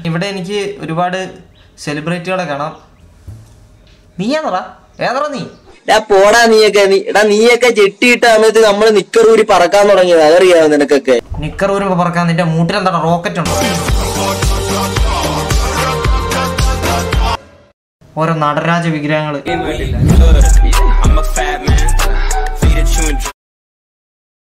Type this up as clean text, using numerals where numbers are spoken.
ഇവിടെ എനിക്ക് ഒരുപാട് സെലിബ്രിറ്റികളെ കാണാം. നീയാന്നറാ? ഏതറാ നീ? പോടാ നീയൊക്കെ ചെട്ടിയിട്ട സമയത്ത് നമ്മള് നിക്കറൂരി പറക്കാൻ തുടങ്ങിയത്, അതറിയാവോ നിനക്കൊക്കെ? നിക്കറൂരി പറക്കാൻ നിന്റെ മൂട്ടിലെന്താ റോക്കറ്റ് ഉണ്ടോ? ഓരോ നടരാജ വിഗ്രഹങ്ങള്.